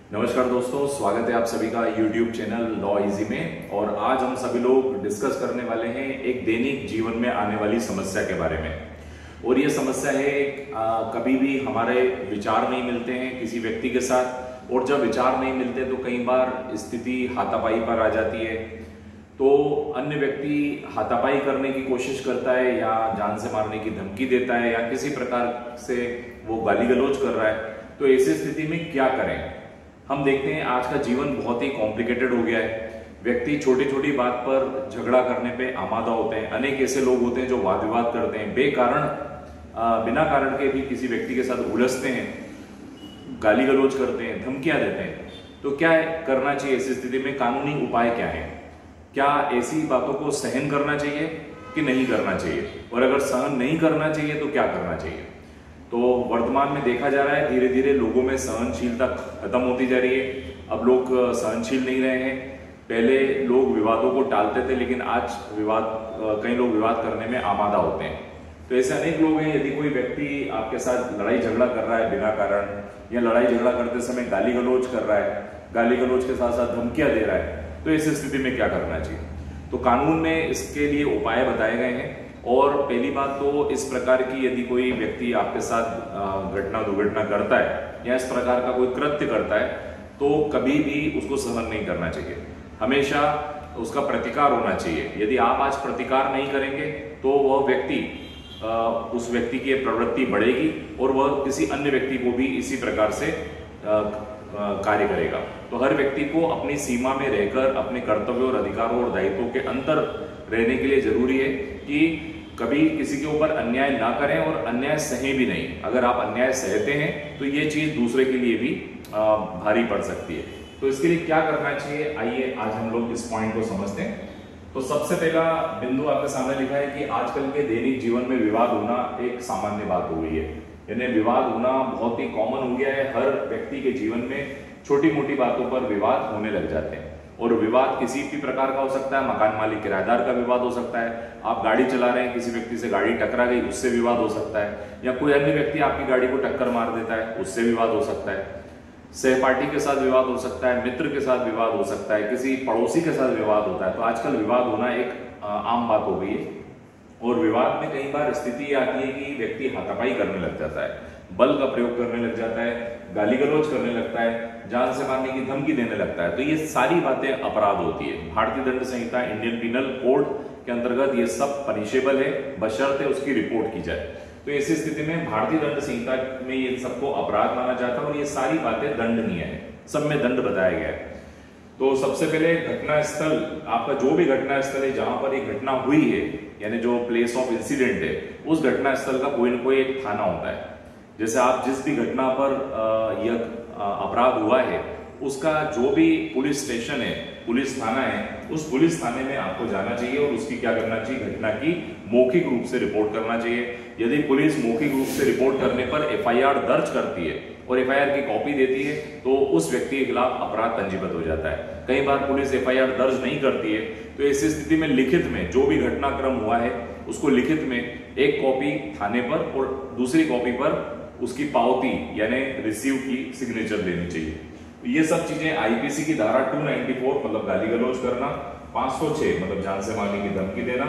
नमस्कार दोस्तों, स्वागत है आप सभी का YouTube चैनल लॉ इजी में। और आज हम सभी लोग डिस्कस करने वाले हैं एक दैनिक जीवन में आने वाली समस्या के बारे में। और ये समस्या है कभी भी हमारे विचार नहीं मिलते हैं किसी व्यक्ति के साथ, और जब विचार नहीं मिलते तो कई बार स्थिति हाथापाई पर आ जाती है। तो अन्य व्यक्ति हाथापाई करने की कोशिश करता है या जान से मारने की धमकी देता है या किसी प्रकार से वो गाली गलौज कर रहा है। तो ऐसी स्थिति में क्या करें? हम देखते हैं आज का जीवन बहुत ही कॉम्प्लिकेटेड हो गया है। व्यक्ति छोटी छोटी बात पर झगड़ा करने पे आमादा होते हैं। अनेक ऐसे लोग होते हैं जो वाद विवाद करते हैं, बेकारण बिना कारण के भी किसी व्यक्ति के साथ उलझते हैं, गाली गलौज करते हैं, धमकियां देते हैं। तो क्या करना चाहिए ऐसी स्थिति में? कानूनी उपाय क्या है? क्या ऐसी बातों को सहन करना चाहिए कि नहीं करना चाहिए? और अगर सहन नहीं करना चाहिए तो क्या करना चाहिए? तो वर्तमान में देखा जा रहा है धीरे धीरे लोगों में सहनशीलता खत्म होती जा रही है। अब लोग सहनशील नहीं रहे हैं। पहले लोग विवादों को टालते थे, लेकिन आज कई लोग विवाद करने में आमादा होते हैं। तो ऐसे अनेक लोग हैं। यदि कोई व्यक्ति आपके साथ लड़ाई झगड़ा कर रहा है बिना कारण, या लड़ाई झगड़ा करते समय गाली गलौज कर रहा है, गाली गलौज के साथ साथ धमकियां दे रहा है, तो ऐसी स्थिति में क्या करना चाहिए? तो कानून में इसके लिए उपाय बताए गए हैं। और पहली बात तो इस प्रकार की, यदि कोई व्यक्ति आपके साथ घटना दुर्घटना करता है या इस प्रकार का कोई कृत्य करता है, तो कभी भी उसको सहन नहीं करना चाहिए। हमेशा उसका प्रतिकार होना चाहिए। यदि आप आज प्रतिकार नहीं करेंगे तो वह व्यक्ति उस व्यक्ति की प्रवृत्ति बढ़ेगी और वह किसी अन्य व्यक्ति को भी इसी प्रकार से कार्य करेगा। तो हर व्यक्ति को अपनी सीमा में रहकर अपने कर्तव्यों और अधिकारों और दायित्वों के अंतर रहने के लिए जरूरी है कि कभी किसी के ऊपर अन्याय ना करें और अन्याय सहे भी नहीं। अगर आप अन्याय सहते हैं तो ये चीज दूसरे के लिए भी भारी पड़ सकती है। तो इसके लिए क्या करना चाहिए, आइए आज हम लोग इस पॉइंट को समझते हैं। तो सबसे पहला बिंदु आपके सामने लिखा है कि आजकल के दैनिक जीवन में विवाद होना एक सामान्य बात हो गई है। यानी विवाद होना बहुत ही कॉमन हो गया है। हर व्यक्ति के जीवन में छोटी मोटी बातों पर विवाद होने लग जाते हैं। और विवाद किसी भी प्रकार का हो सकता है। मकान मालिक किराएदार का विवाद हो सकता है, आप गाड़ी चला रहे हैं, किसी व्यक्ति से गाड़ी टकरा गई, उससे विवाद हो सकता है, या कोई अन्य व्यक्ति आपकी गाड़ी को टक्कर मार देता है, उससे विवाद हो सकता है। सहपाठी के साथ विवाद हो सकता है, मित्र के साथ विवाद हो सकता है, किसी पड़ोसी के साथ विवाद होता है। तो आजकल विवाद होना एक आम बात हो गई है। और विवाद में कई बार स्थिति आती है कि व्यक्ति हाथापाई करने लग जाता है, बल का प्रयोग करने लग जाता है, गाली गलौज करने लगता है, जान से मारने की धमकी देने लगता है। तो ये सारी बातें अपराध होती है। भारतीय दंड संहिता, इंडियन पिनल कोड के अंतर्गत ये सब पनिशेबल है, बशर्ते उसकी रिपोर्ट की जाए। तो ऐसी स्थिति में भारतीय दंड संहिता में ये सबको अपराध माना जाता है और ये सारी बातें दंडनीय है, सब में दंड बताया गया है। तो सबसे पहले घटना स्थल, आपका जो भी घटना स्थल है जहां पर एक घटना हुई है, यानी जो प्लेस ऑफ इंसिडेंट है, उस घटना स्थल का कोई ना कोई एक थाना होता है। जैसे आप जिस भी घटना पर यह अपराध हुआ है, उसका जो भी पुलिस स्टेशन है, पुलिस थाना है, उस पुलिस थाने में आपको जाना चाहिए और उसकी क्या करना चाहिए, घटना की मौखिक रूप से रिपोर्ट करना चाहिए। यदि पुलिस मौखिक रूप से रिपोर्ट करने पर एफआईआर दर्ज करती है और एफआईआर की कॉपी देती है, तो उस व्यक्ति के खिलाफ अपराध पंजीबद्ध हो जाता है। कई बार पुलिस एफआईआर दर्ज नहीं करती है, तो ऐसी स्थिति में लिखित में जो भी घटनाक्रम हुआ है उसको लिखित में एक कॉपी थाने पर और दूसरी कॉपी पर उसकी पावती यानी रिसीव की सिग्नेचर देनी चाहिए। ये सब चीजें आईपीसी की धारा 294 मतलब गाली गलौज करना, 506 मतलब जान से मारने की धमकी देना,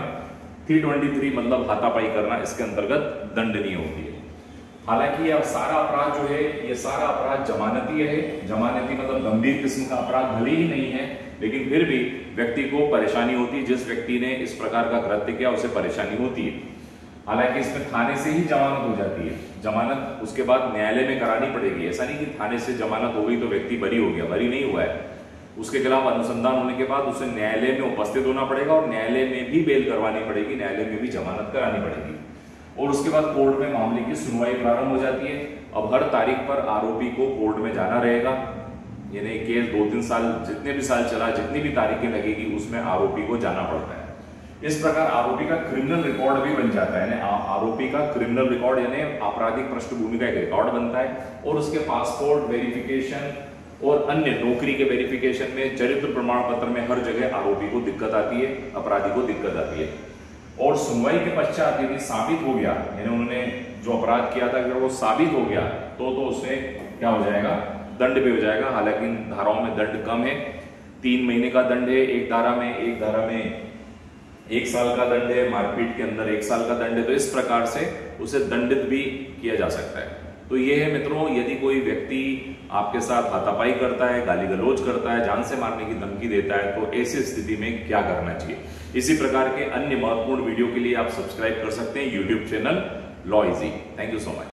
323 मतलब हाथापाई करना, इसके अंतर्गत दंडनीय होती है। हालांकि यह सारा अपराध जो है, ये सारा अपराध जमानती है। जमानती मतलब गंभीर किस्म का अपराध भले ही नहीं है, लेकिन फिर भी व्यक्ति को परेशानी होती है। जिस व्यक्ति ने इस प्रकार का कृत्य किया उसे परेशानी होती है। हालांकि इसमें थाने से ही जमानत हो जाती है। जमानत उसके बाद न्यायालय में करानी पड़ेगी। ऐसा नहीं कि थाने से जमानत हो गई तो व्यक्ति बरी हो गया, बरी नहीं हुआ है। उसके खिलाफ अनुसंधान होने के बाद उसे न्यायालय में उपस्थित होना पड़ेगा और न्यायालय में भी बेल करवानी पड़ेगी, न्यायालय में भी जमानत करानी पड़ेगी। और उसके बाद कोर्ट में मामले की सुनवाई प्रारंभ हो जाती है। अब हर तारीख पर आरोपी को कोर्ट में जाना रहेगा। यानी केस 2-3 साल, जितने भी साल चला, जितनी भी तारीखें लगेगी, उसमें आरोपी को जाना पड़ता है। इस प्रकार आरोपी का क्रिमिनल रिकॉर्ड भी बन जाता है। आरोपी का क्रिमिनल रिकॉर्ड यानी आपराधिक पृष्ठभूमि का एक रिकॉर्ड बनता है। और उसके पासपोर्ट वेरिफिकेशन और अन्य नौकरी के वेरिफिकेशन में, चरित्र प्रमाण पत्र में, हर जगह आरोपी को दिक्कत आती है, अपराधी को दिक्कत आती है। और सुनवाई के पश्चात यदि साबित हो गया, यानी उन्होंने जो अपराध किया था अगर वो साबित हो गया, तो उसमें क्या हो जाएगा, दंड पे हो जाएगा। हालांकि इन धाराओं में दंड कम है, 3 महीने का दंड है एक धारा में 1 साल का दंड है, मारपीट के अंदर 1 साल का दंड है। तो इस प्रकार से उसे दंडित भी किया जा सकता है। तो ये है मित्रों, यदि कोई व्यक्ति आपके साथ हाथापाई करता है, गाली गलौज करता है, जान से मारने की धमकी देता है, तो ऐसी स्थिति में क्या करना चाहिए। इसी प्रकार के अन्य महत्वपूर्ण वीडियो के लिए आप सब्सक्राइब कर सकते हैं YouTube channel law easy. Thank you so much.